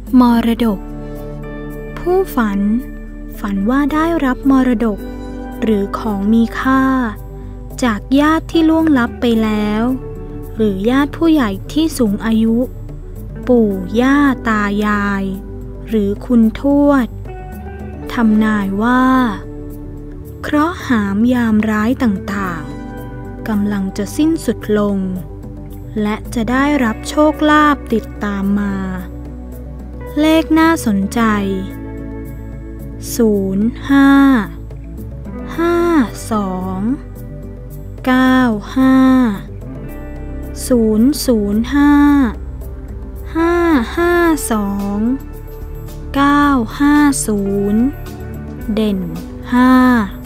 มรดกผู้ฝันว่าได้รับมรดกหรือของมีค่าจากญาติที่ล่วงลับไปแล้วหรือญาติผู้ใหญ่ที่สูงอายุปู่ย่าตายายหรือคุณทวดทำนายว่าเคราะห์หามยามร้ายต่างๆกำลังจะสิ้นสุดลงและจะได้รับโชคลาภติดตามมาเลขน่าสนใจ0552552552 950 เด่น5